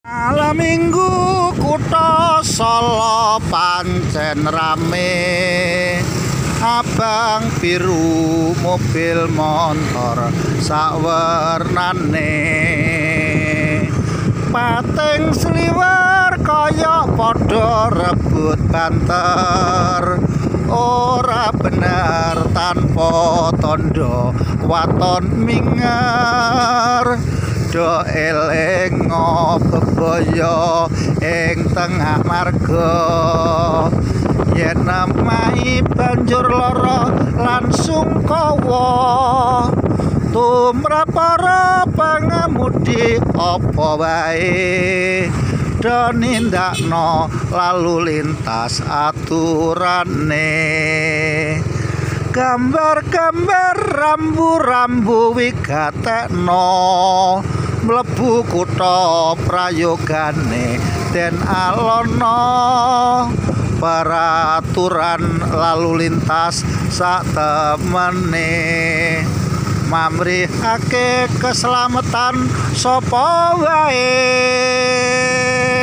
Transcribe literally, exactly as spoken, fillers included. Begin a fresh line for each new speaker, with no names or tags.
Malam minggu kutha Solo pancen rame, abang biru mobil motor sawernane, pating sliwer kaya padha rebut banter, ora bener tanpa tondo waton minger. Do eling bebaya ing tengah marga, yen namahi banjur lara langsung kawa, tumrap para pangemudi apa wae do nindakno lalu lintas aturane. Gambar-gambar rambu-rambu wigatekno mlebu kutha prayogane den alono, peraturan lalu lintas sak temene mamrihake keselamatan sapa wae.